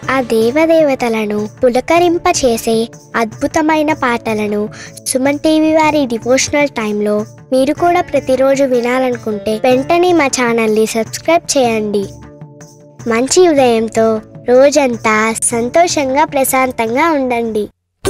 ఆ దేవదేవతలను పులకరింపచేసే అద్భుతమైన పాటలను సుమన్ టీవీ వారి డివోషనల్ టైంలో మీరు కూడా ప్రతిరోజు వినాలనుకుంటే వెంటనే మా ఛానల్ని సబ్స్క్రైబ్ చేయండి. మంచి ఉదయంతో రోజంతా సంతోషంగా ప్రశాంతంగా ఉండండి.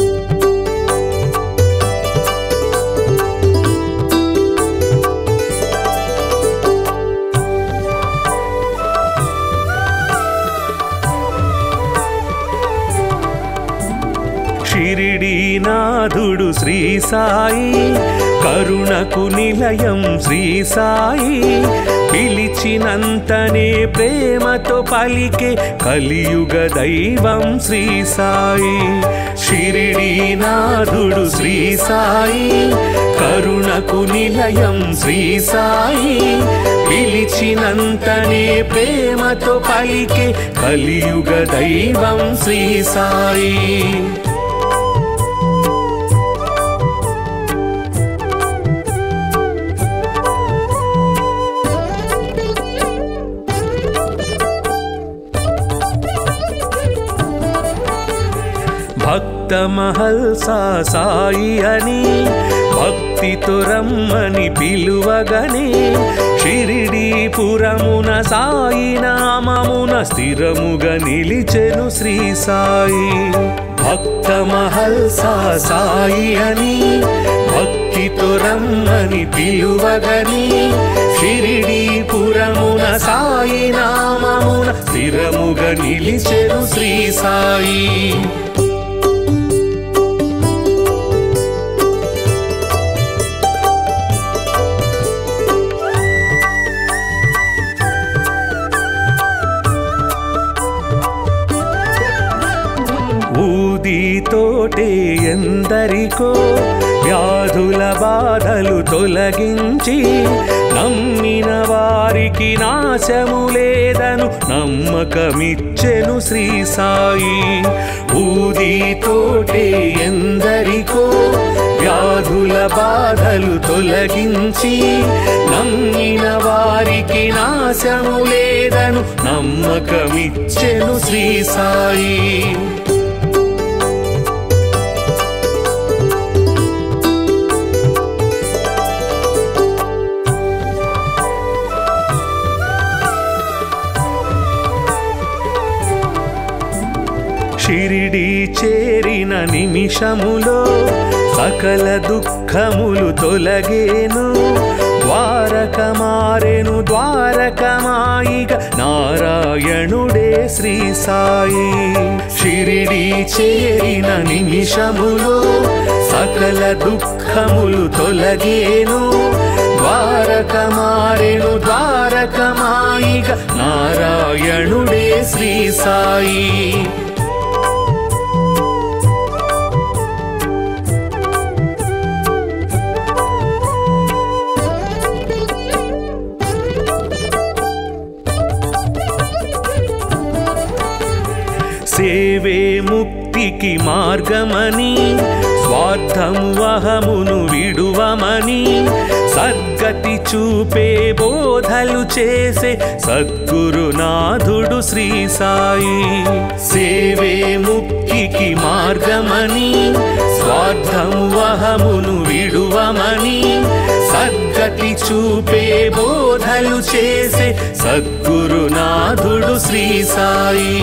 షిరిడీనాథుడు శ్రీ సాయి, కరుణకు నిలయం శ్రీ సాయి, పిలిచినంతనే ప్రేమతో పలికే కలియుగ దైవం శ్రీ సాయి. షిరిడీనాథుడు శ్రీ సాయి, కరుణకు నిలయం శ్రీ సాయి, పిలిచినంతనే ప్రేమతో పలికే కలియుగ దైవం శ్రీ సాయి. భక్త మహల్సా సాయి అని భక్తితో రమ్మని పిలువగనే, షిరిడీపురమున సాయి నామమున స్థిరముగా నిలిచెను శ్రీ సాయి. భక్త మహల్సా సాయి అని భక్తితో రమ్మని పిలువగనే, షిరిడీపురమున సాయి నామమున స్థిరముగా నిలిచెను శ్రీ సాయి. ఊదితోటే ఎందరికో వ్యాధుల బాధలు తొలగించి, నమ్మిన వారికి నాశము లేదను నమ్మకమిచ్చెను శ్రీ సాయి. ఊదితోటే ఎందరికో వ్యాధుల బాధలు తొలగించి, నమ్మిన వారికి నాశము లేదను నమ్మకమిచ్చెను శ్రీ సాయి. షిరిడీ చేరిన నిమిషములో సకల దుఃఖములు తొలగేను, ద్వారక మారెను ద్వారకమాయిగ నారాయణుడే శ్రీ సాయి. షిరిడీ చేరిన నిమిషములో సకల దుఃఖములు తొలగేను, ద్వారక మారెను ద్వారకమాయిగ నారాయణుడే శ్రీ సాయి. సేవే ముక్తికి మార్గమని, స్వార్థము అహమును విడువమని, సద్గతి చూపే బోధలు చేసే సద్గురునాథుడు శ్రీ సాయి. సేవే ముక్తికి మార్గమని, స్వార్థము అహమును విడువమని, సద్గతి చూపే బోధలు చేసే సద్గురునాథుడు శ్రీ సాయి.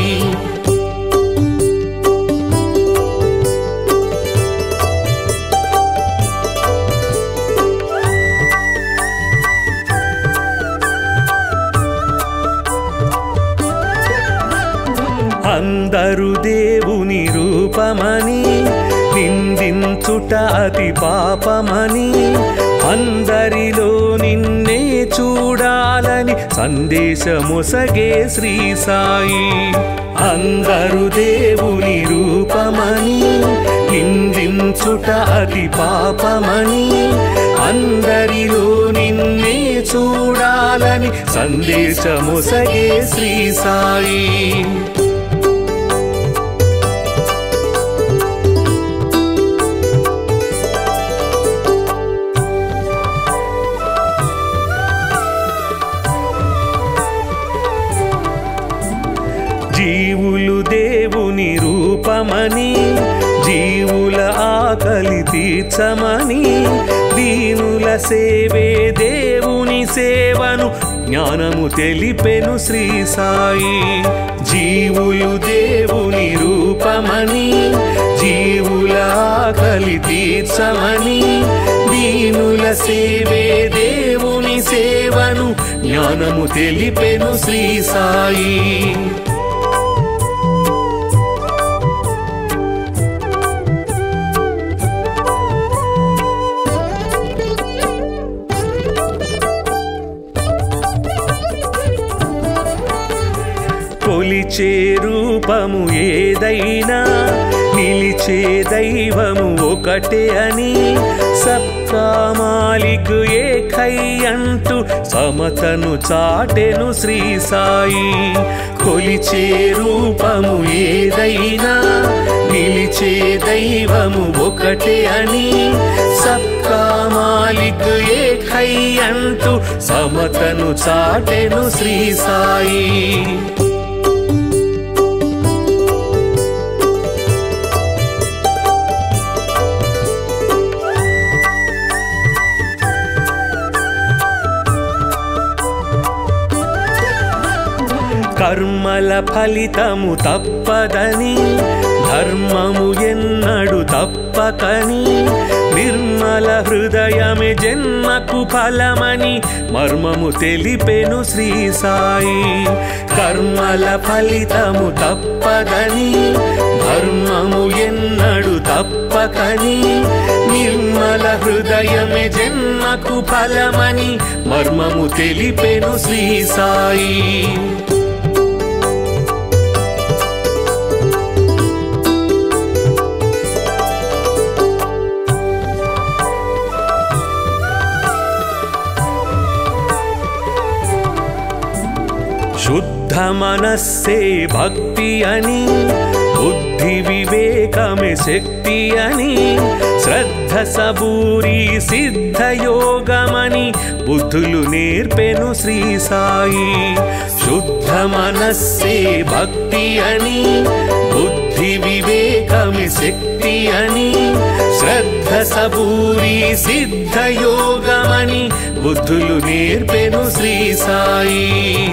అందరు దేవుని రూపమని నిందించుట అతి పాపమని, అందరిలో నిన్నే చూడాలని సందేశమొసగే శ్రీ సాయి. అందరు దేవుని రూపమని నిందించుట అతి పాపమని, అందరిలో నిన్నే చూడాలని సందేశమొసగే శ్రీ సాయి. జీవులు దేవుని రూపమని జీవుల ఆకలి తీర్చమని దీనుల సేవే దేవుని సేవను జ్ఞానము తెలిపెను శ్రీ సాయి. జీవులు దేవుని రూపమని జీవుల ఆకలి తీర్చమని దీనుల సేవే దేవుని సేవను జ్ఞానము తెలిపెను శ్రీ సాయి. కొలిచే రూపము ఏదైనా నిలిచే దైవము ఒకటే అని సబ్కా మాలిక్ ఏకై అంటూ సమతను చాటెను శ్రీ సాయి. కొలిచే రూపము ఏదైనా నిలిచే దైవము ఒకటే అని సబ్కా మాలిక్ ఏకై అంటూ సమతను చాటెను శ్రీ సాయి. కర్మల ఫలితము తప్పదని ధర్మము ఎన్నడు తప్పకని నిర్మల హృదయమే జన్మకు ఫలమని మర్మము తెలిపెను శ్రీ సాయి. కర్మల ఫలితము తప్పదని ధర్మము ఎన్నడు తప్పకని నిర్మల హృదయమే జన్మకు ఫలమని మర్మము తెలిపెను శ్రీ సాయి. శుద్ధ మనస్సే భక్తి అని బుద్ధి వివేకమే శక్తి అని శ్రద్ధ సబూరి సిద్ధ యోగమని బుద్ధులు నేర్పెను శ్రీ సాయి. శుద్ధ మనస్సే భక్తి అని బుద్ధి వివేకమే శక్తి అని శ్రద్ధ సబూరి సిద్ధ యోగమని బుద్ధులు నేర్పెను శ్రీ సాయి.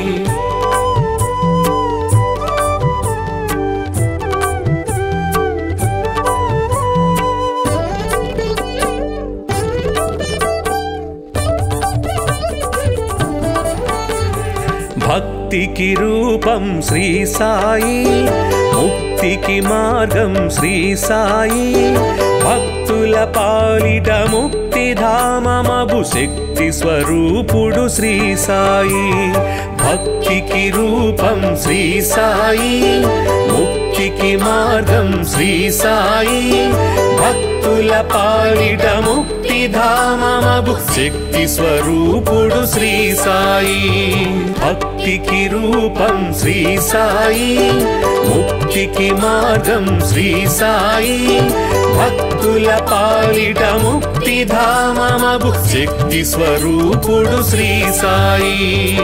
భక్తికి రూపం శ్రీ సాయి ముక్తికి మార్గం శ్రీ సాయి. భక్తుల పాలిట ముక్తిధామమగు శక్తి స్వరూపుడు శ్రీ సాయి. భక్తికి రూపం శ్రీ సాయి ముక్తికి మార్గం శ్రీ సాయి. భక్తుల పాలిట ముక్తిధామమగు శక్తి స్వరూపుడు శ్రీ సాయి. భక్తికి రూపం శ్రీ సాయి ముక్తికి మార్గం శ్రీ సాయి. భక్తుల పాలిట ముక్తిధామమగు శక్తి స్వరూపుడు శ్రీ సాయి.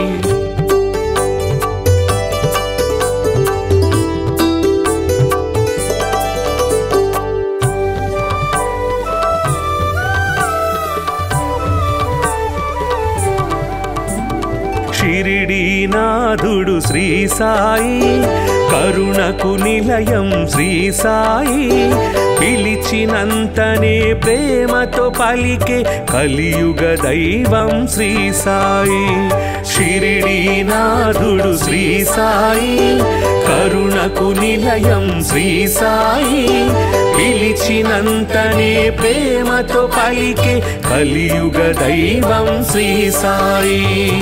షిరిడీనాథుడు శ్రీ సాయి కరుణకు నిలయం శ్రీ సాయి. పిలిచినంతనే ప్రేమతో పలికే కలియుగ దైవం శ్రీ సాయి. షిరిడీనాథుడు శ్రీ సాయి కరుణకు నిలయం శ్రీ సాయి. పిలిచినంతనే ప్రేమతో పలికే కలియుగ దైవం శ్రీ సాయి.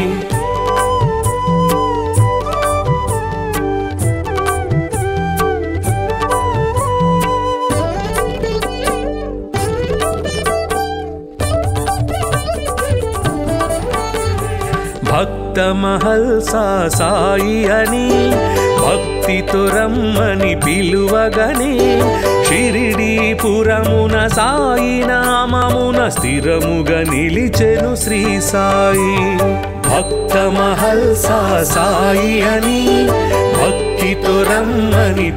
భక్త మహల్సా సాయి అని భక్తితో రమ్మని పిలువగని షిరిడీపురమున సాయి నామమున స్థిరముగా నిలిచెను శ్రీ సాయి. భక్త మహల్సా సాయి అని భక్తితో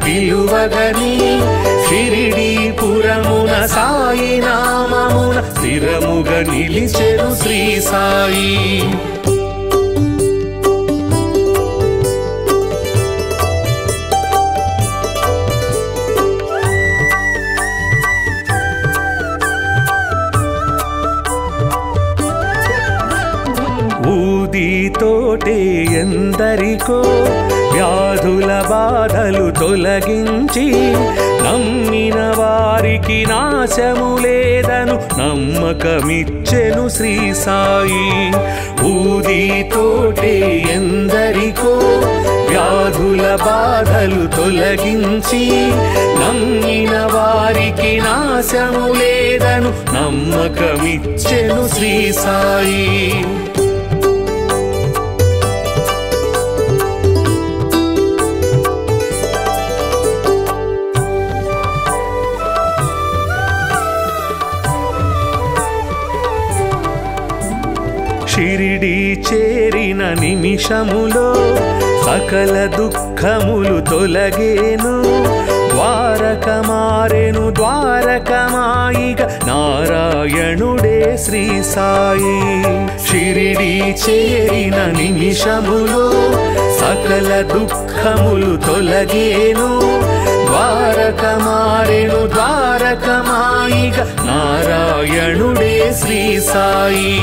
పిలువగని షిరిడి పురమున సాయి నామమున స్థిరముగా నిలిచెను శ్రీ సాయి. ఊదితోటే ఎందరికో వ్యాధుల బాధలు తొలగించి నమ్మిన వారికి నాశము లేదను నమ్మకమిచ్చెను శ్రీ సాయి. ఊదితోటే ఎందరికో వ్యాధుల బాధలు తొలగించి నమ్మిన వారికి నాశము లేదను నమ్మకమిచ్చెను శ్రీ సాయి. షిరిడి చేరిన నిమిషములో సకల దుఃఖములు తొలగేను. ద్వారక మారెను ద్వారకమాయిగ నారాయణుడే శ్రీ సాయి. షిరిడి చేరిన నిమిషములో సకల దుఃఖములు తొలగేను. ద్వారక మారెను ద్వారకమాయిగ నారాయణుడే శ్రీ సాయి.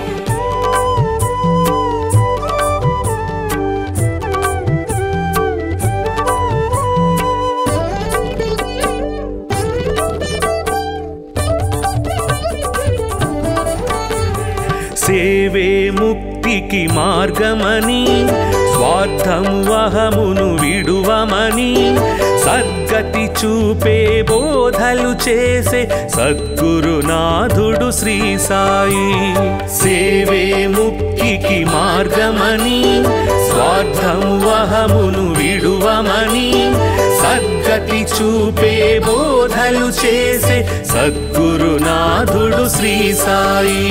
సేవే ముక్తికి మార్గమని స్వార్థము అహమును విడువమని సద్గతి చూపే బోధలు చేసే సద్గురునాథుడు శ్రీ సాయి. సేవే ముక్తికి మార్గమని స్వార్థము అహమును విడువమని సద్గతి చూపే బోధలు చేసే సద్గురునాథుడు శ్రీ సాయి.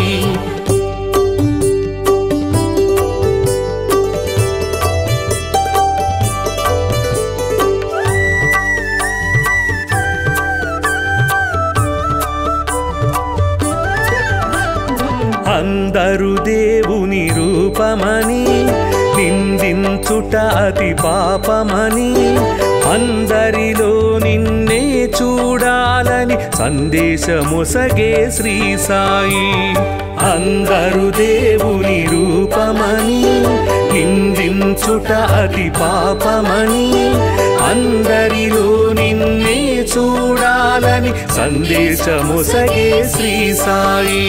అందరు దేవుని రూపమని నిందించుట అతి పాపమని అందరిలో నిన్నే చూడాలని సందేశమొసగే శ్రీ సాయి. అందరు దేవుని రూపమని నిందించుట అతి పాపమని అందరిలో నిన్నే చూడాలని సందేశమొసగే శ్రీ సాయి.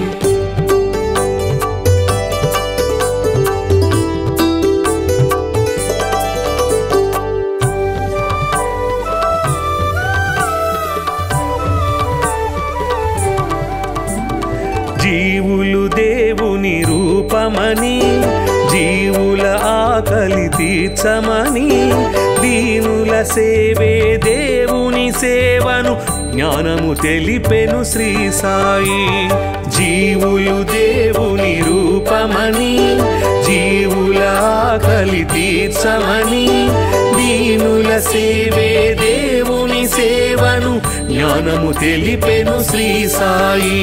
జీవులు దేవుని రూపమని జీవుల ఆకలి తీర్చమని దీనుల సేవే దేవుని సేవను జ్ఞానము తెలిపెను శ్రీ సాయి. జీవులు దేవుని రూపమని జీవుల ఆకలి తీర్చమని దీనుల సేవే దేవుని సేవను జ్ఞానము తెలిపెను శ్రీ సాయి.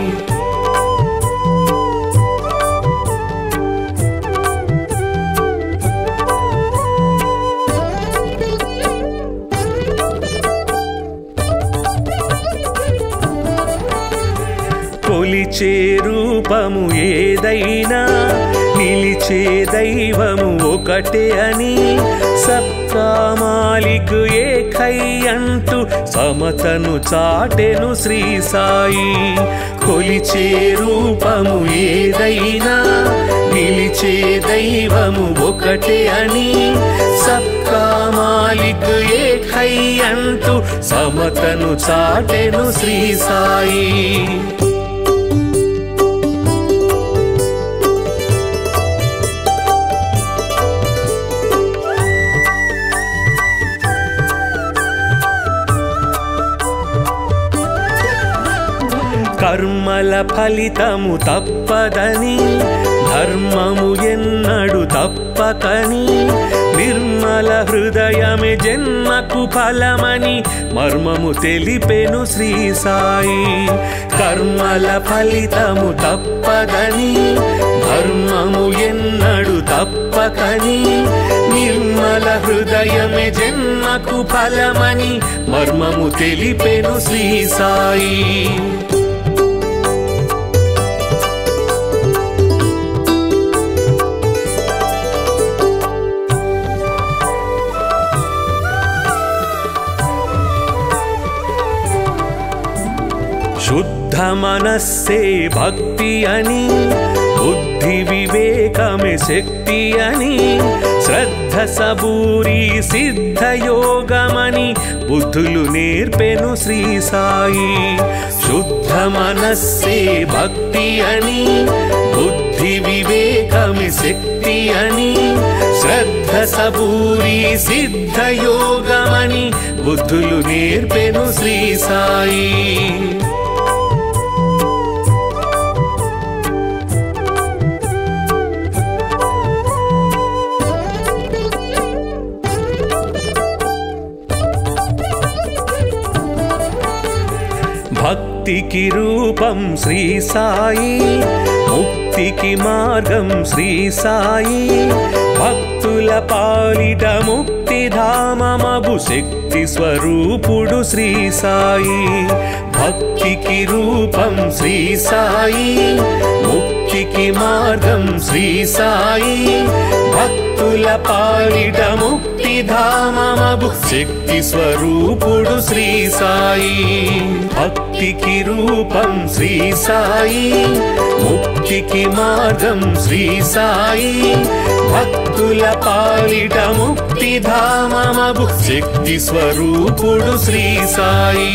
కొలిచే రూపము ఏదైనా నిలిచే దైవము ఒకటే అని సబ్కా మాలిక్ ఏకై అంటూ సమతను చాటెను శ్రీ సాయి. కొలిచే రూపము ఏదైనా నిలిచే దైవము ఒకటే అని సబ్కా మాలిక్ ఏకై అంటూ సమతను చాటెను శ్రీ సాయి. కర్మల ఫలితము తప్పదని ధర్మము ఎన్నడు తప్పకని నిర్మల హృదయమే జన్మకు ఫలమని మర్మము తెలిపెను శ్రీ సాయి. కర్మల ఫలితము తప్పదని ధర్మము ఎన్నడు తప్పకని నిర్మల హృదయమే జన్మకు ఫలమని మర్మము తెలిపెను శ్రీ సాయి. శుద్ధ మనస్సే భక్తి అని బుద్ధి వివేకమే శక్తి అని శ్రద్ధ సబూరి సిద్ధ యోగమని బుద్ధులు నేర్పెను శ్రీ సాయి. శుద్ధ మనస్సే భక్తి అని బుద్ధి వివేకమే శక్తి అని శ్రద్ధ సబూరి సిద్ధ యోగమని బుద్ధులు నేర్పెను శ్రీ సాయి. భక్తికి రూపం శ్రీ సాయి, ముక్తికి మార్గం శ్రీ సాయి. భక్తుల పాలిట ముక్తిధామమగు శక్తి స్వరూపుడు శ్రీ సాయి. భక్తికి రూపం శ్రీ సాయి, ముక్తికి మార్గం శ్రీ సాయి. భక్తుల పాలిట ముక్తిధామమగు శక్తి స్వరూపుడు శ్రీ సాయి. భక్తికి రూపం శ్రీ సాయి, ముక్తికి మార్గం శ్రీ సాయి. భక్తుల పాలిట ముక్తిధామమగు శక్తి స్వరూపుడు శ్రీ సాయి.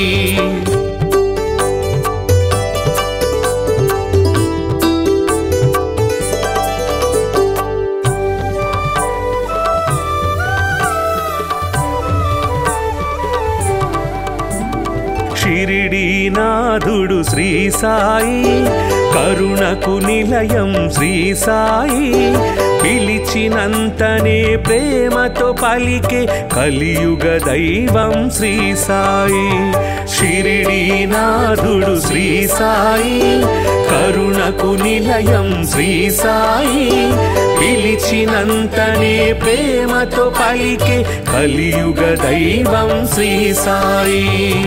షిరిడీనాథుడు శ్రీ సాయి, కరుణకు నిలయం శ్రీ సాయి. పిలిచినంతనే ప్రేమతో పలికే కలియుగ దైవం శ్రీ సాయి. షిరిడీనాథుడు శ్రీ సాయి, కరుణకు నిలయం శ్రీ సాయి. పిలిచినంతనే ప్రేమతో పలికే కలియుగ దైవం శ్రీ సాయి.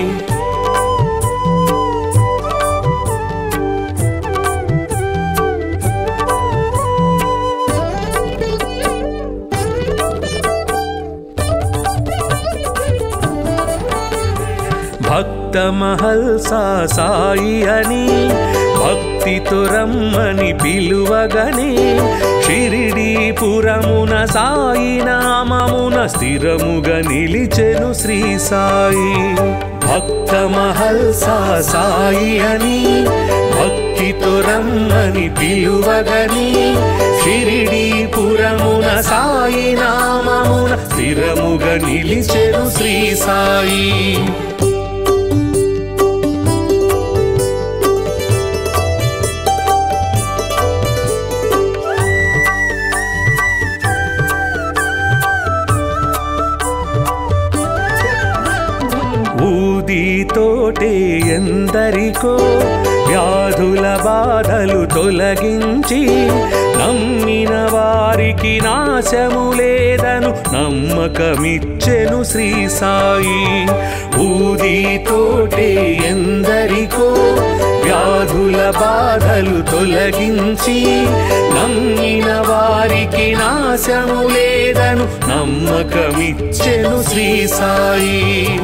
భక్త మహల్సా సాయి అని భక్తితో రమ్మని పిలువగనే షిరిడీపురమున సాయి నామమున స్థిరముగా నిలిచెను శ్రీ సాయి. భక్త మహల్సా సాయి అని భక్తితో రమ్మని పిలువగనే షిరిడీపురమున సాయి నామమున స్థిరముగా నిలిచెను శ్రీ సాయి. ఊదితోటే ఎందరికో వ్యాధుల బాధలు తొలగించి నమ్మిన వారికి నాశము లేదను నమ్మకమిచ్చెను శ్రీ సాయి. ఊదితోటే ఎందరికో వ్యాధుల బాధలు తొలగించి నమ్మిన వారికి నాశము లేదను నమ్మకమిచ్చెను శ్రీ సాయి.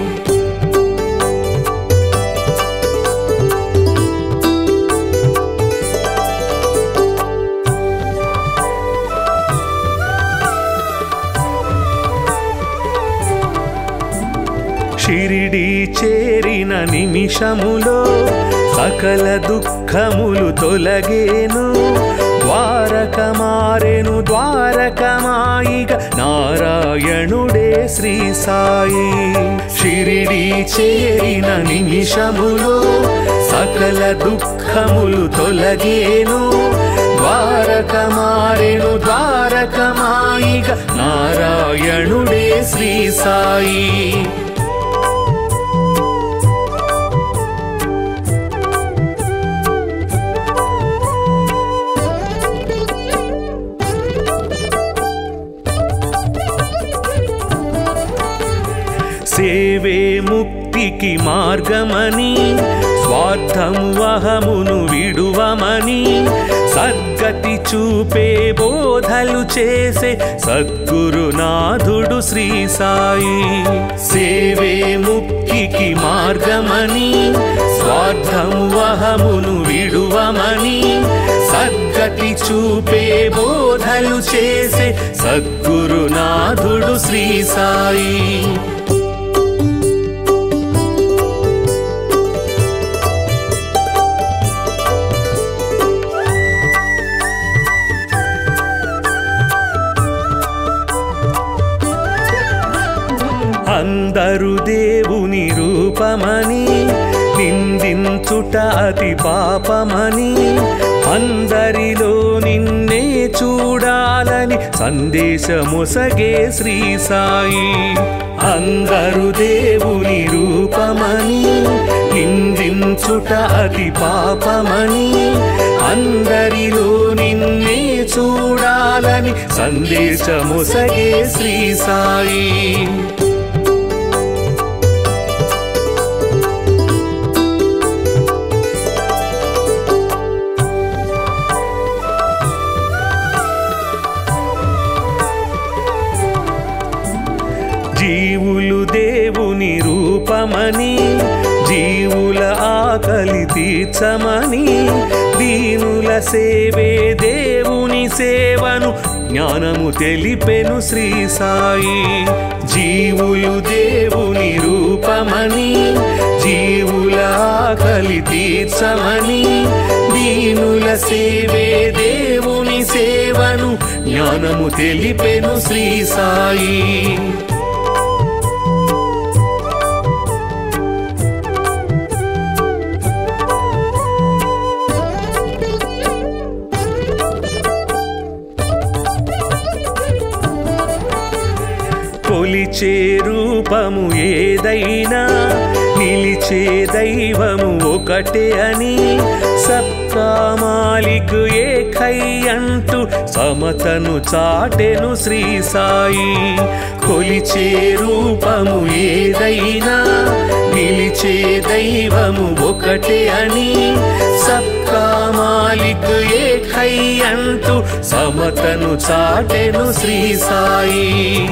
షిరిడీ చేరిన నిమిషములో సకల దుఃఖములు తొలగేను. ద్వారక మారెను ద్వారకమాయిగ నారాయణుడే శ్రీ సాయి. షిరిడీ చేరిన నిమిషములో సకల దుఃఖములు తొలగేను. ద్వారకమారెను ద్వారకమాయిగ నారాయణుడే శ్రీ సాయి. సేవే ముక్తికి మార్గమని స్వార్థము అహమును విడువమని సద్గతి చూపే బోధలు చేసే సద్గురునాథుడు శ్రీ సాయి. సేవే ముక్తికి మార్గమని స్వార్థము అహమును విడువమని సద్గతి చూపే బోధలు చేసే సద్గురునాథుడు శ్రీ సాయి. అందరు దేవుని రూపమని నిందించుట అతి పాపమని అందరిలో నిన్నే చూడాలని సందేశమొసగే శ్రీ సాయి. అందరు దేవుని రూపమని నిందించుట అతి పాపమని అందరిలో నిన్నే చూడాలని సందేశమొసగే శ్రీ సాయి. జీవులు దేవుని రూపమని జీవుల ఆకలి తీర్చమని దీనుల సేవే దేవుని సేవను జ్ఞానము తెలిపెను శ్రీ సాయి. జీవులు దేవుని రూపమని జీవుల ఆకలి తీర్చమని దీనుల సేవే దేవుని సేవను జ్ఞానము తెలిపెను శ్రీ సాయి. కొలిచే రూపము ఏదైనా నిలిచే దైవము ఒకటే అని సబ్కా మాలిక్ ఏకై అంటూ సమతను చాటెను శ్రీ సాయి. కొలిచే రూపము ఏదైనా నిలిచే దైవము ఒకటే అని సబ్కా మాలిక్ ఏకై అంటూ సమతను చాటెను శ్రీ సాయి.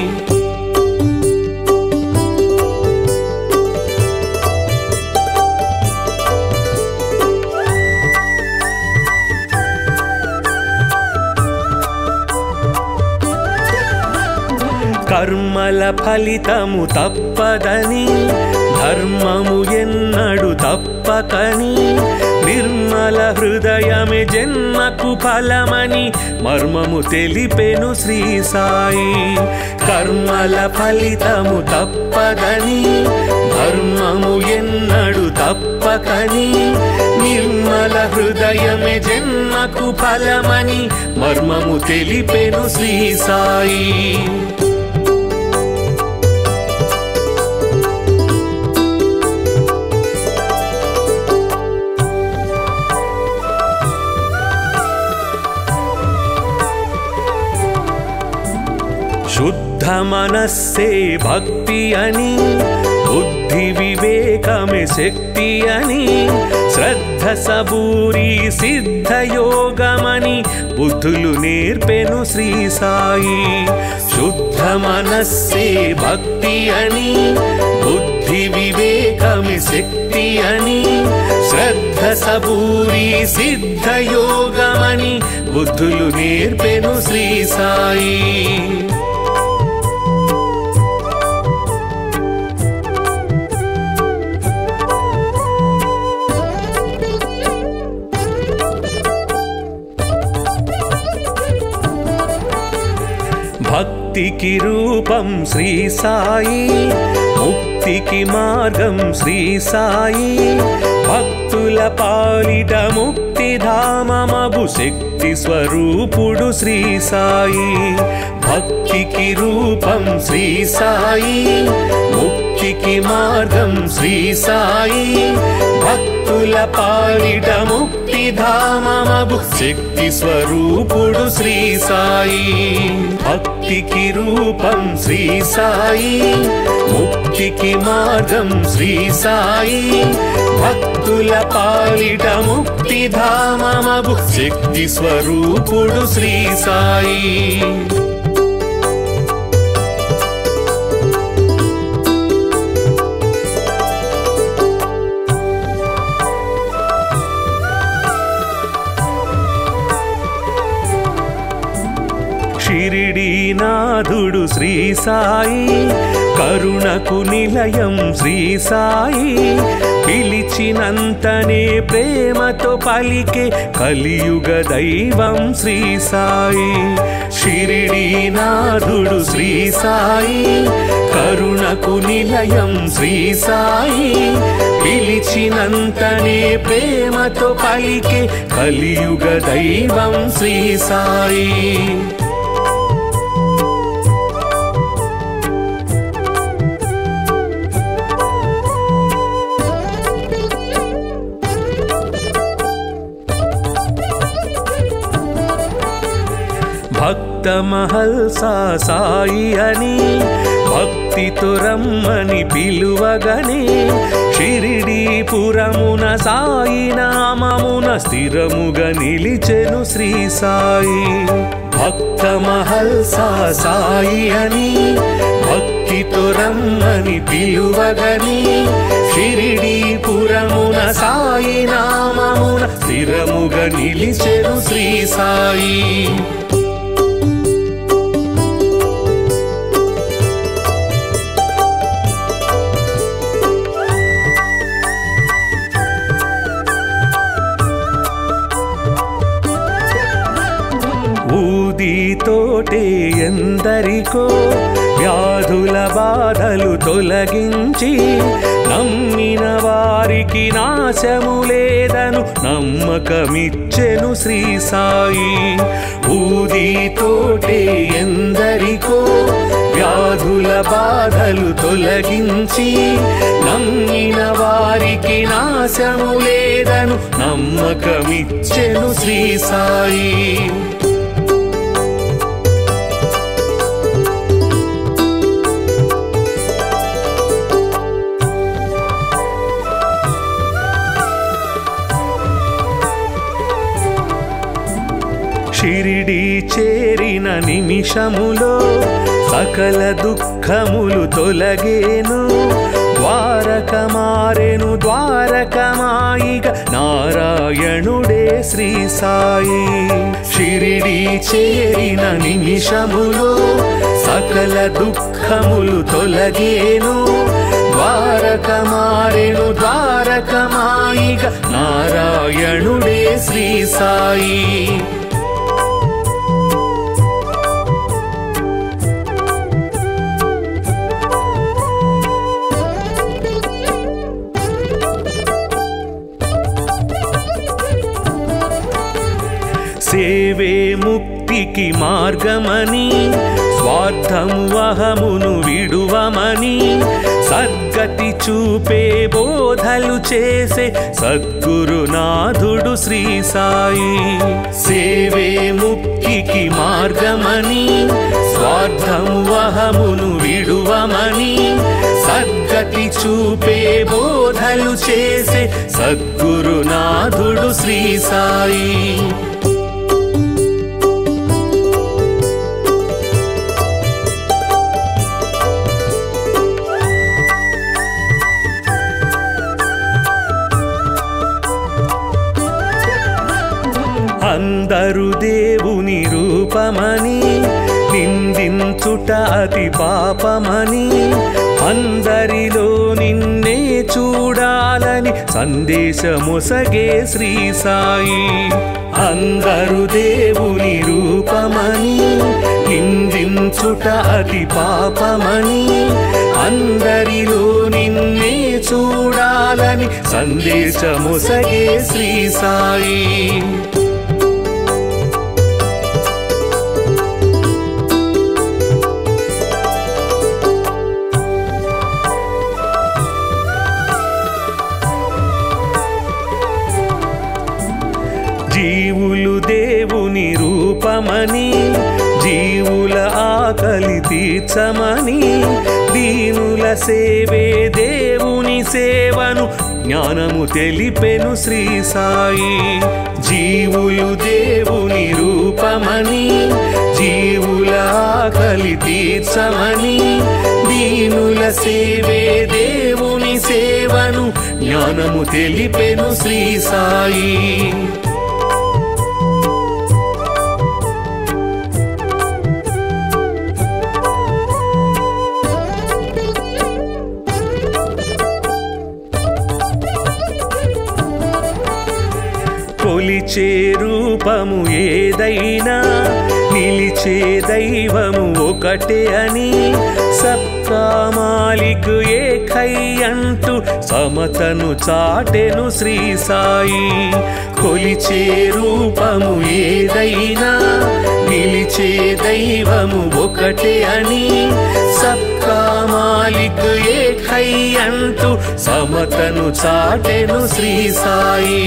కర్మల ఫలితము తప్పదని ధర్మము ఎన్నడు తప్పకని నిర్మల హృదయమే జన్మకు ఫలమని మర్మము తెలిపెను శ్రీ సాయి. కర్మల ఫలితము తప్పదని ధర్మము ఎన్నడు తప్పకని నిర్మల హృదయమే జన్మకు ఫలమని మర్మము తెలిపెను శ్రీ సాయి. శుద్ధ మనస్సే భక్తి అని బుద్ధి వివేకమే శక్తి అని శ్రద్ధ సబూరి సిద్ధ యోగమని బుద్ధులు నేర్పెను శ్రీ సాయి. శుద్ధ మనస్సే భక్తి అని బుద్ధి వివేకమే శక్తి అని శ్రద్ధ సబూరి సిద్ధ యోగమని బుద్ధులు నేర్పెను శ్రీ సాయి. భక్తికి రూపం శ్రీ సాయి ముక్తికి మార్గం శ్రీ సాయి భక్తుల పాలిట ముక్తిధామమగు శక్తి స్వరూపుడు శ్రీ సాయి భక్తికి రూపం శ్రీ సాయి ముక్తికి మార్గం శ్రీ సాయి భక్తుల పాలిట ముక్తిధామమగు శక్తి స్వరూపుడు శ్రీ సాయి భక్తికి రూపం శ్రీ సాయి ముక్తికి మార్గం శ్రీ సాయి భక్తుల పాలిట ముక్తిధామమగు శక్తి స్వరూపుడు శ్రీ సాయి షిరిడీనాథుడు శ్రీ సాయి కరుణకు నిలయం శ్రీ సాయి పిలిచినంతనే ప్రేమతో పలికే కలియుగ దైవం శ్రీ సాయి షిరిడీనాథుడు శ్రీ సాయి కరుణకు నిలయం శ్రీ సాయి పిలిచినంతనే ప్రేమతో పలికే కలియుగ దైవం శ్రీ సాయి భక్త మహల్సా సాయి అని భక్తితో రమ్మని పిలువగనే షిరిడీపురమున సాయి నామమున స్థిరముగా నిలిచెను శ్రీ సాయి భక్త మహల్సా సాయి అని భక్తితో రమ్మని పిలువగనే షిరిడీపురమున సాయి నామమున స్థిరముగా నిలిచెను శ్రీ సాయి ఊదితోటే ఎందరికో వ్యాధుల బాధలు తొలగించి నమ్మిన వారికి నాశము లేదను నమ్మకమిచ్చెను శ్రీ సాయి ఊదితోటే ఎందరికో వ్యాధుల బాధలు తొలగించి నమ్మిన వారికి నాశము లేదను నమ్మకమిచ్చెను శ్రీ సాయి షిరిడీ చేరిన నిమిషములో సకల దుఃఖములు తొలగేను ద్వారక మారెను ద్వారకమాయిగ నారాయణుడే శ్రీ సాయి షిరిడీ చేరిన నిమిషములో సకల దుఃఖములు తొలగేను ద్వారక మారెను ద్వారకమాయిగ నారాయణుడే శ్రీ సాయి సేవే ముక్తికి మార్గమని స్వార్థము అహమును విడువమని సద్గతి చూపే బోధలు చేసే సద్గురునాథుడు శ్రీ సాయి సేవే ముక్తికి మార్గమని స్వార్థము అహమును విడువమని సద్గతి చూపే బోధలు చేసే సద్గురునాథుడు శ్రీ సాయి అందరు దేవుని రూపమని నిందించుట అతి పాపమని అందరిలో నిన్నే చూడాలని సందేశమొసగే శ్రీ సాయి అందరు దేవుని రూపమని నిందించుట అతి పాపమని అందరి అందరిలో నిన్నే చూడాలని సందేశమొసగే శ్రీ సాయి. జీవులు దేవుని రూపమని, జీవుల ఆకలి తీర్చమని, దీనుల సేవే దేవుని సేవను జ్ఞానము తెలిపెను శ్రీ సాయి. జీవులు దేవుని రూపమని, జీవుల ఆకలి తీర్చమని, దీనుల సేవే దేవుని సేవను జ్ఞానము తెలిపెను శ్రీ సాయి. కొలిచే రూపము ఏదైనా నిలిచే దైవము ఒకటే అని, సబ్కా మాలిక్ ఏకై అంటూ సమతను చాటెను శ్రీ సాయి. కొలిచే రూపము ఏదైనా నిలిచే దైవము ఒకటే అని, సబ్కా మాలిక్ ఏకై అంటూ సమతను చాటెను శ్రీ సాయి.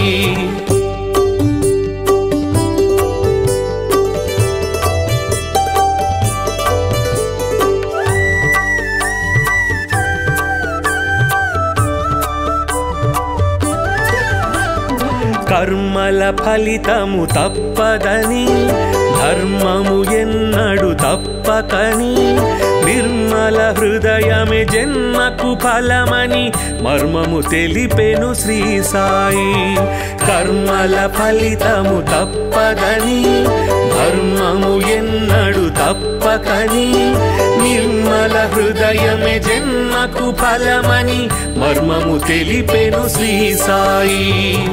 కర్మల ఫలితము తప్పదని, ధర్మము ఎన్నడు తప్పకని, నిర్మల హృదయమే జన్మకు ఫలమని మర్మము తెలిపెను శ్రీ సాయి. కర్మల ఫలితము తప్పదని, ధర్మము ఎన్నడు తప్పకని, నిర్మల హృదయమే జన్మకు ఫలమని మర్మము తెలిపెను శ్రీ సాయి.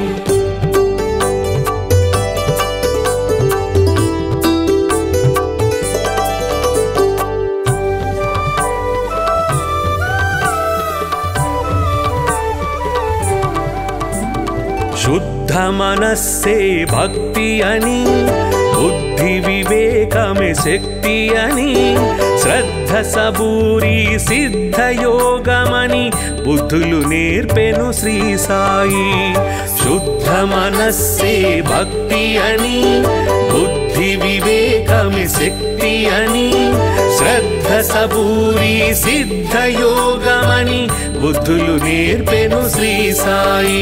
శుద్ధ మనస్సే భక్తి అని, బుద్ధి వివేకమే శక్తి అని, శ్రద్ధ సబూరి సిద్ధయోగమని బుద్ధులు నేర్పెను శ్రీ సాయి. శుద్ధ మనస్సే భక్తి అని, బుద్ధి వివేకమే శక్తి అని, శ్రద్ధ సబూరి సిద్ధయోగమని బుద్ధులు నేర్పెను శ్రీ సాయి.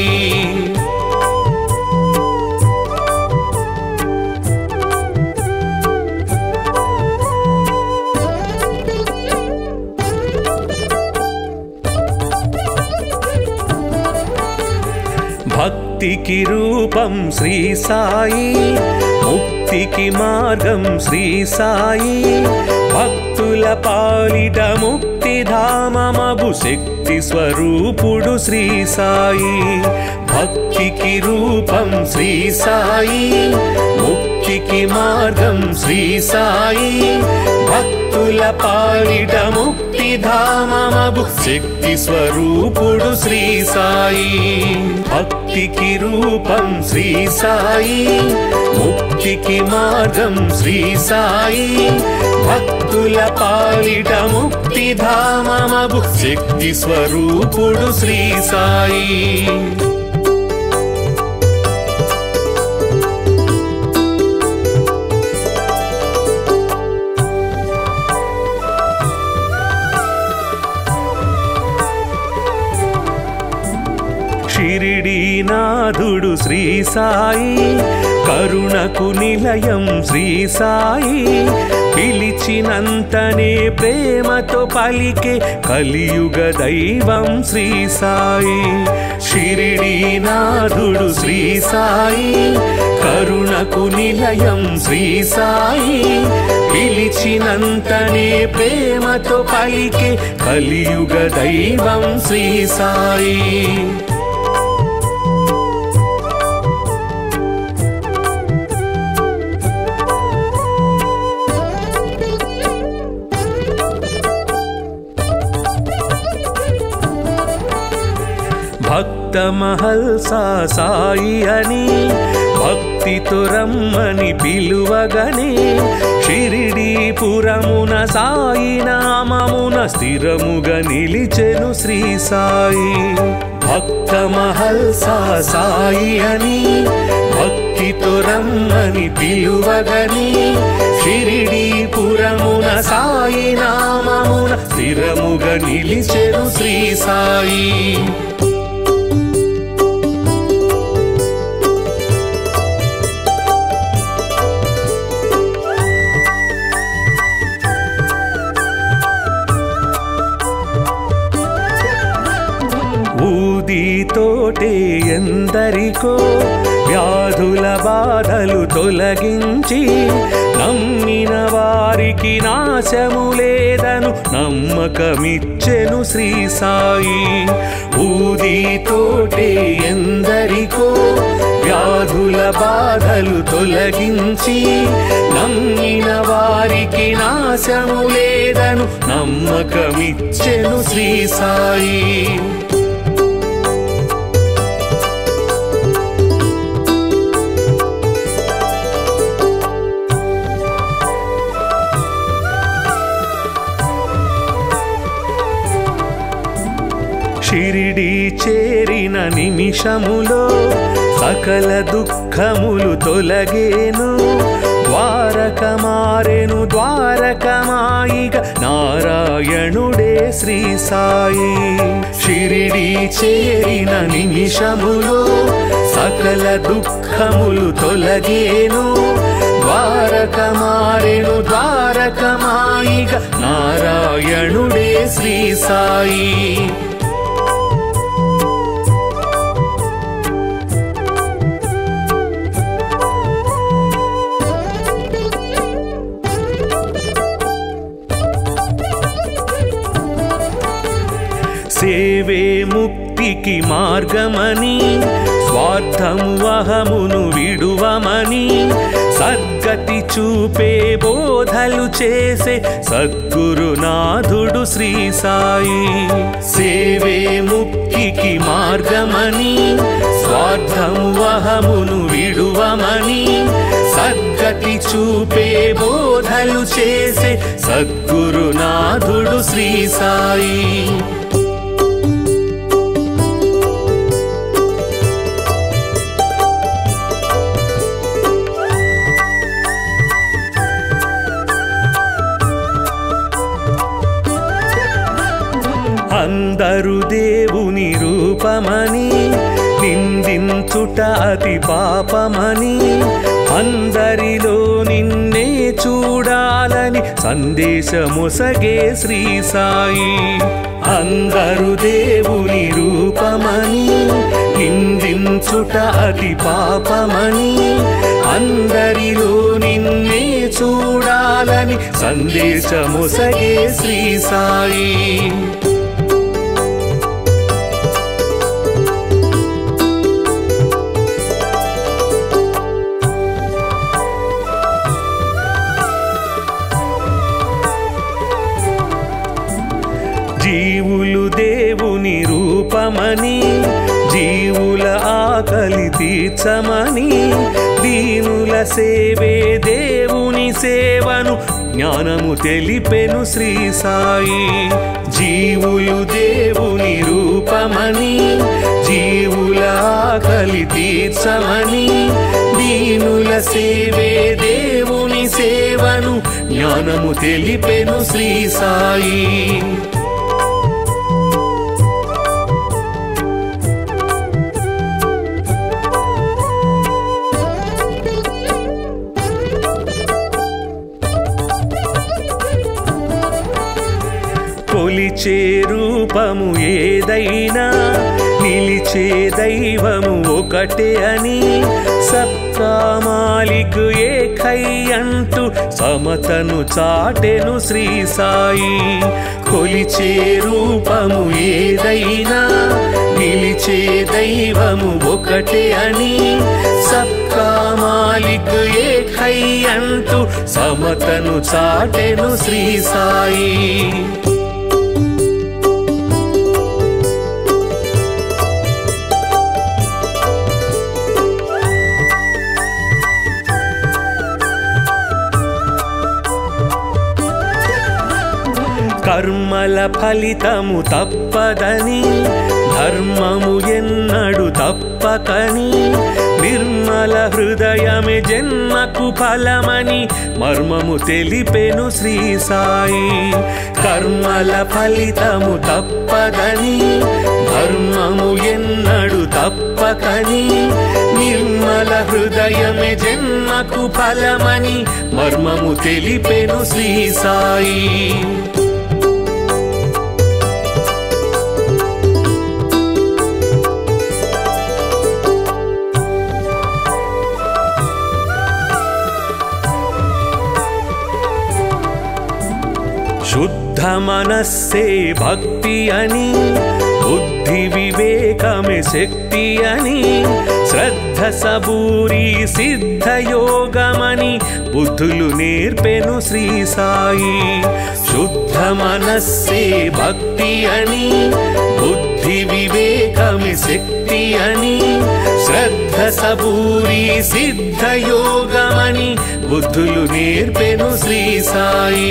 భక్తికి రూపం శ్రీ సాయి, ముక్తికి మార్గం శ్రీ సాయి, భక్తుల పాలిట ముక్తిధామమగు శక్తి స్వరూపుడు శ్రీ సాయి. భక్తికి రూపం శ్రీ సాయి, ముక్తికి మార్గం శ్రీ సాయి, భక్తుల పాలిట ముక్తిధామమగు శక్తి స్వరూపుడు శ్రీ సాయి. భక్తికి రూపం శ్రీ సాయి, ముక్తికి మార్గం శ్రీ సాయి, భక్తుల పాలిట ముక్తిధామమగు శక్తి స్వరూపుడు శ్రీ సాయి. షిరిడీనాథుడు శ్రీ సాయి, కరుణకు నిలయం శ్రీ సాయి, పిలిచినంతనే ప్రేమతో పలికే కలియుగ దైవం శ్రీ సాయి. షిరిడీనాథుడు శ్రీ సాయి, కరుణకు నిలయం శ్రీ సాయి, పిలిచినంతనే ప్రేమతో పలికే కలియుగ దైవం శ్రీ సాయి. భక్త మహల్సా సాయి అని భక్తితో రమ్మని పిలువగనే షిరిడీపురమున సాయి నామమున స్థిరముగా నిలిచెను శ్రీ సాయి. భక్త మహల్సా సాయి అని భక్తితో రమ్మని పిలువగనే షిరిడీపురమున సాయి నామమున స్థిరముగా నిలిచెను శ్రీ సాయి. ఊదితోటే ఎందరికో వ్యాధుల బాధలు తొలగించి నమ్మిన వారికి నాశము లేదను నమ్మకమిచ్చెను శ్రీ సాయి. ఊదితోటే ఎందరికో వ్యాధుల బాధలు తొలగించి నమ్మిన వారికి నాశము లేదను నమ్మకమిచ్చెను శ్రీ సాయి. షిరిడి చేరిన నిమిషములో సకల దుఃఖములు తొలగేను. ద్వారక మారెను ద్వారకమాయిగ నారాయణుడే శ్రీ సాయి. షిరిడి చేరిన నిమిషములో సకల దుఃఖములు తొలగేను. ద్వారక మారెను ద్వారకమాయిగ నారాయణుడే శ్రీ సాయి. సేవే ముక్తికి మార్గమని స్వార్థము అహమును విడువమని సద్గతి చూపే బోధలు చేసే సద్గురునాథుడు శ్రీ సాయి. సేవే ముక్తికి మార్గమని స్వార్థము అహమును విడువమని సద్గతి చూపే బోధలు చేసే సద్గురునాథుడు శ్రీ సాయి. అందరు దేవుని రూపమని నిందించుట అతి పాపమని అందరిలో నిన్నే చూడాలని సందేశమొసగే శ్రీ సాయి. అందరు దేవుని రూపమని నిందించుట అతి పాపమని అందరిలో నిన్నే చూడాలని సందేశమొసగే శ్రీ సాయి. జీవులు దేవుని రూపమని జీవుల ఆకలి తీర్చమని దీనుల సేవే దేవుని సేవను జ్ఞానము తెలిపెను శ్రీ సాయి. జీవులు దేవుని రూపమని జీవుల ఆకలి తీర్చమని దీనుల సేవే దేవుని సేవను జ్ఞానము తెలిపెను శ్రీ సాయి. కొలిచే రూపము ఏదైనా నిలిచే దైవము ఒకటే అని సబ్కా మాలిక్ ఏకై అంటూ సమతను చాటెను శ్రీ సాయి. కొలిచే రూపము ఏదైనా నిలిచే దైవము ఒకటే అని సబ్కా మాలిక్ ఏకై అంటూ సమతను చాటెను శ్రీ సాయి. కర్మల ఫలితము తప్పదని ధర్మము ఎన్నడు తప్పకని నిర్మల హృదయమే జన్మకు ఫలమని మర్మము తెలిపెను శ్రీ సాయి. కర్మల ఫలితము తప్పదని ధర్మము ఎన్నడు తప్పకని నిర్మల హృదయమే జన్మకు ఫలమని మర్మము తెలిపెను శ్రీ సాయి. శుద్ధ మనస్సే భక్తి అని బుద్ధి వివేకమే శక్తి అని శ్రద్ధ సబూరి సిద్ధయోగమని బుద్ధులు నేర్పెను శ్రీ సాయి. శుద్ధ మనస్సే భక్తి అని బుద్ధి వివేకమే శక్తి అని శ్రద్ధ సబూరి సిద్ధయోగమని బుద్ధులు నేర్పెను శ్రీ సాయి.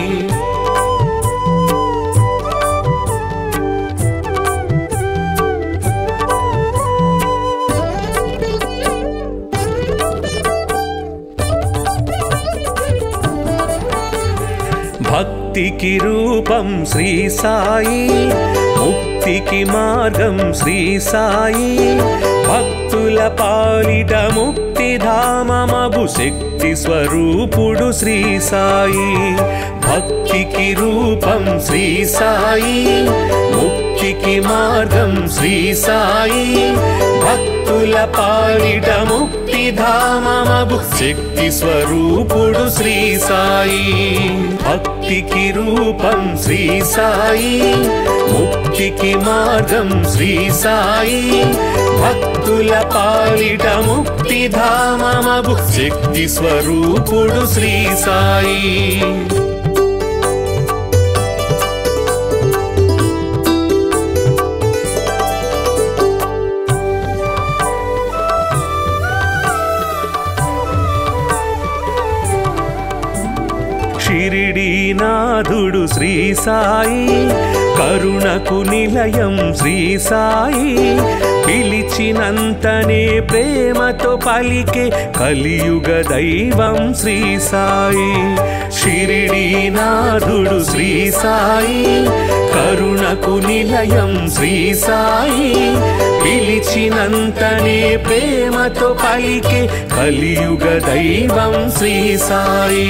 భక్తికి రూపం శ్రీ సాయి, ముక్తికి మార్గం శ్రీ సాయి. భక్తుల పాలిట ముక్తిధామమగు శక్తి స్వరూపుడు శ్రీ సాయి. భక్తికి రూపం శ్రీ సాయి, ముక్తికి మార్గం శ్రీ సాయి. భక్తుల పాలిట ముక్తిధామమగు శక్తి స్వరూపుడు శ్రీ సాయి. భక్తికి రూపం శ్రీ సాయి, ముక్తికి మార్గం శ్రీ సాయి. భక్తుల పాలిట ముక్తిధామమగు శక్తి స్వరూపుడు శ్రీ సాయి. షిరిడీనాథుడు శ్రీ సాయి, కరుణకు నిలయం శ్రీ సాయి. పిలిచినంతనే ప్రేమతో పలికే కలియుగ దైవం శ్రీ సాయి. షిరిడీనాథుడు శ్రీ సాయి, కరుణకు నిలయం శ్రీ సాయి. పిలిచినంతనే ప్రేమతో పలికే కలియుగ దైవం శ్రీ సాయి.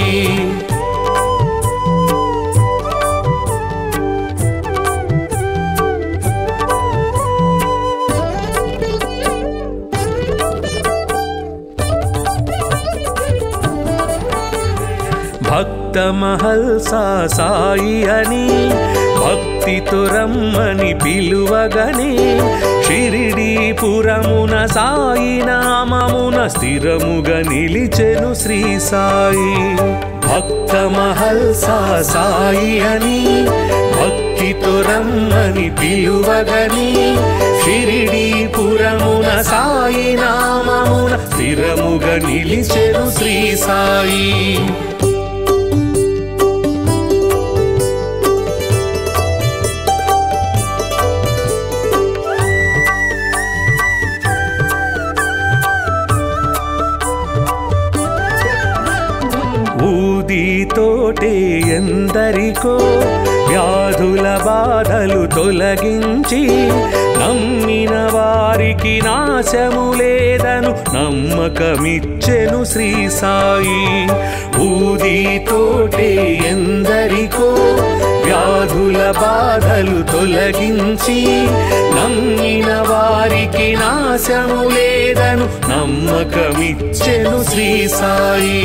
భక్త మహల్సా సాయి అని భక్తితో రమ్మని పిలువగనే షిరిడీపురమున సాయి నామమున స్థిరముగా నిలిచెను శ్రీ సాయి. భక్త మహల్సా సాయి అని భక్తితో రమ్మని పిలువగనే షిరిడీపురమున సాయి నామమున స్థిరముగా నిలిచెను శ్రీ సాయి. ఊదితోటే ఎందరికో వ్యాధుల బాధలు తొలగించి నమ్మిన వారికి నాశము లేదను నమ్మకమిచ్చెను శ్రీ సాయి. ఊదితోటే ఎందరికో వ్యాధుల బాధలు తొలగించి నమ్మిన వారికి నాశము లేదను నమ్మకమిచ్చెను శ్రీ సాయి.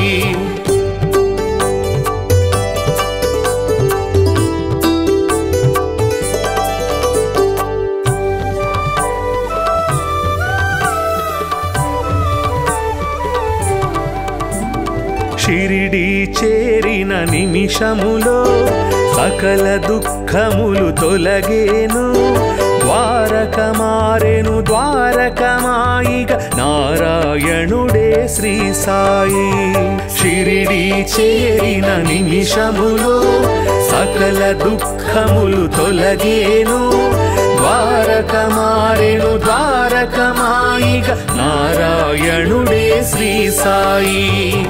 షిరిడీ చేరిన నిమిషములో సకల దుఃఖములు తొలగేను. ద్వారకమారెను ద్వారకమాయిగ నారాయణుడే శ్రీ సాయి. షిరిడి చేరిన నిమిషములో సకల దుఃఖములు తొలగేను. ద్వారకమారెను ద్వారకమాయిగ నారాయణుడే శ్రీ సాయి.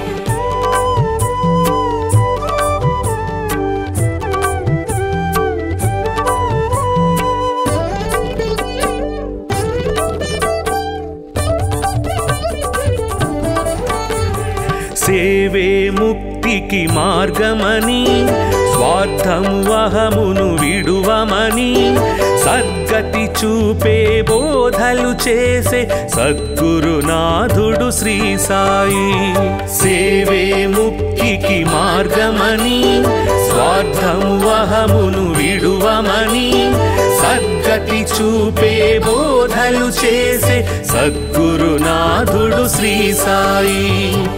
సేవే ముక్తికి మార్గమని స్వార్థము అహమును విడువమని సద్గతి చూపే బోధలు చేసే సద్గురునాథుడు శ్రీ సాయి. సేవే ముక్తికి మార్గమని స్వార్థము అహమును విడువమని సద్గతి చూపే బోధలు చేసే సద్గురునాథుడు శ్రీ సాయి.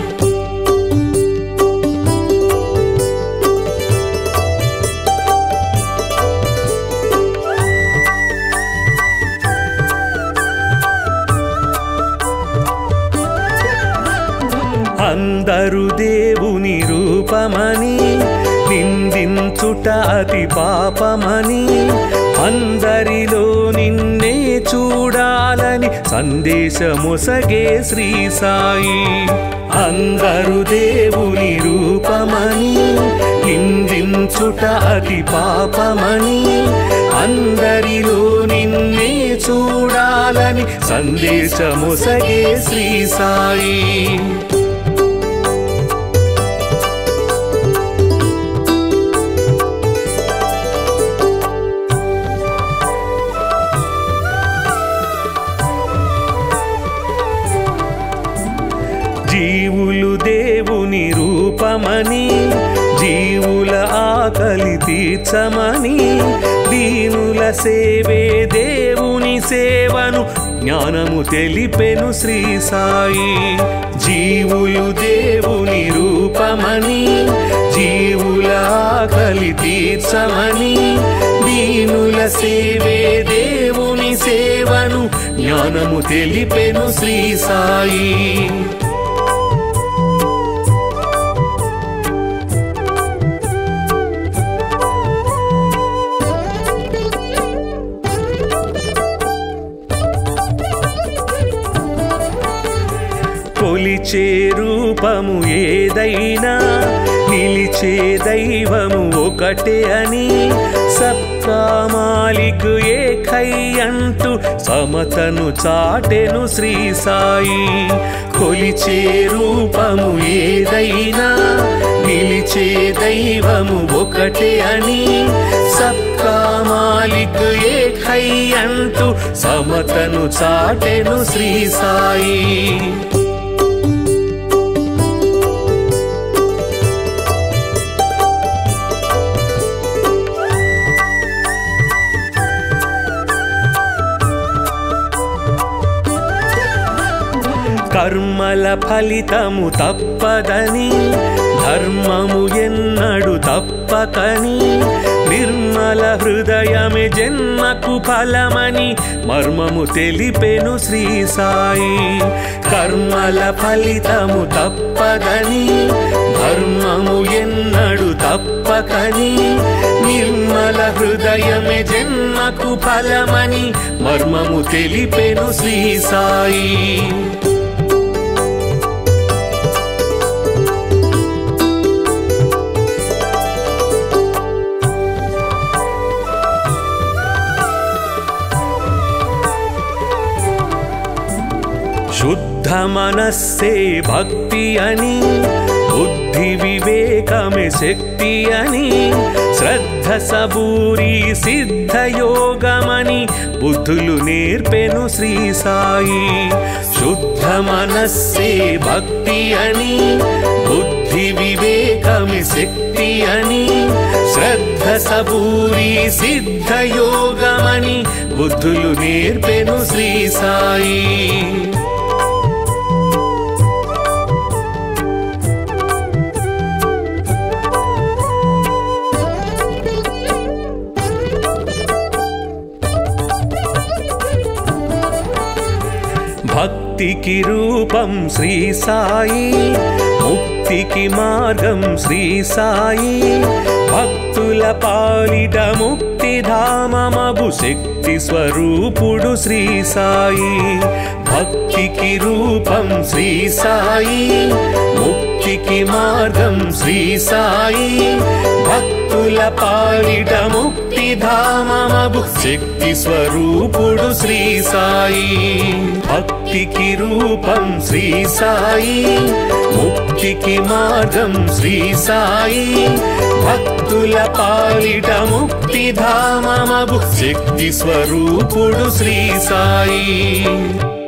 అందరు దేవుని రూపమని నిందించుట అతి పాపమని అందరిలో నిన్నే చూడాలని సందేశమొసగే శ్రీ సాయి. అందరు దేవుని రూపమని నిందించుట అతి పాపమని అందరిలో నిన్నే చూడాలని సందేశమొసగే శ్రీ సాయి. జీవులు దేవుని రూపమని జీవుల ఆకలి తీర్చమని దీనుల సేవే దేవుని సేవను జ్ఞానము తెలిపెను శ్రీ సాయి. జీవులు దేవుని రూపమని జీవుల ఆకలి తీర్చమని దీనుల సేవే దేవుని సేవను జ్ఞానము తెలిపెను శ్రీ సాయి. కొలిచే రూపము ఏదైనా నిలిచే దైవము ఒకటే అని సబ్కా మాలిక్ ఏకై అంటూ సమతను చాటెను శ్రీ సాయి. కొలిచే రూపము ఏదైనా నిలిచే దైవము ఒకటే అని సబ్కా మాలిక్ ఏకై అంటూ సమతను చాటెను శ్రీ సాయి. కర్మల ఫలితము తప్పదని ధర్మము ఎన్నడు తప్పకని నిర్మల హృదయమే జన్మకు ఫలమని మర్మము తెలిపెను శ్రీ సాయి. కర్మల ఫలితము తప్పదని ధర్మము ఎన్నడు తప్పకని నిర్మల హృదయమే జన్మకు ఫలమని మర్మము తెలిపెను శ్రీ సాయి. శుద్ధ మనస్సే భక్తి అని బుద్ధి వివేకమే శక్తి అని శ్రద్ధ సబూరి సిద్ధ యోగమని బుద్ధులు నేర్పెను శ్రీ సాయి. శుద్ధ మనస్సే భక్తి అని బుద్ధి వివేకమే శక్తి అని శ్రద్ధ సబూరి సిద్ధ యోగమని బుద్ధులు నేర్పెను శ్రీ సాయి. భక్తికి రూపం శ్రీ సాయి, ముక్తికి మార్గం శ్రీ సాయి, భక్తుల పాలిట ముక్తిధామమగు శక్తి స్వరూపుడు శ్రీ సాయి. భక్తికి రూపం శ్రీ సాయి, ముక్తికి మార్గం శ్రీ సాయి, భక్తుల పాలిట ముక్తిధామమగు శక్తి స్వరూపుడు శ్రీ సాయి. భక్తికి రూపం శ్రీ సాయి, ముక్తికి మార్గం శ్రీ సాయి, భక్తుల పాలిట ముక్తిధామమగు శక్తి స్వరూపుడు శ్రీ సాయి.